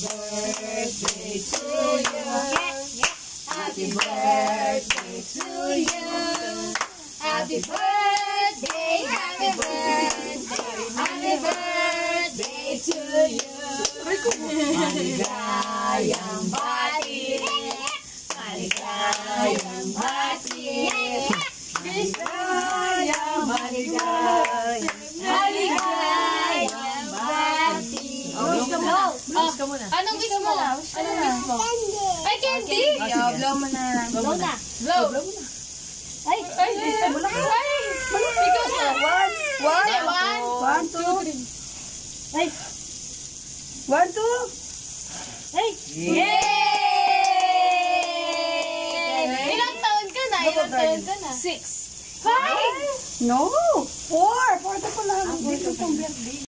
birthday to you. Happy birthday to you. Happy birthday, happy birthday, happy birthday to you. Maligayang bati, maligayang bati, maligayang maligayang bati. Wish ka muna. Anong wish mo? Anong wish mo? Ay, candy! Blow mo na. Blow na. Blow. Ay! Ay! Ay! Ikaw na! One, two. Ay! 1, 2. Ay! Yay! Ilang taon ka na? Ilang taon ka na? 6. 5! No! 4. 4 ka pala. Dito pang birthday.